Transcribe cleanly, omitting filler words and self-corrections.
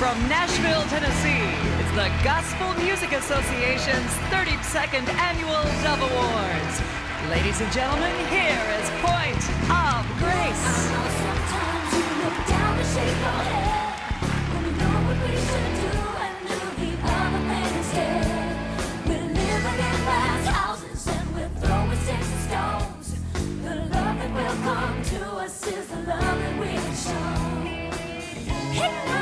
from Nashville, Tennessee, it's the Gospel Music Association's 32nd Annual Dove Awards. Ladies and gentlemen, here is Point of Grace. I know sometimes you look down and shake your head when you know what we should do and do the other thing instead. We're living in glass houses and we're throwing sticks and stones. The love that will come to us is the love that we have shown.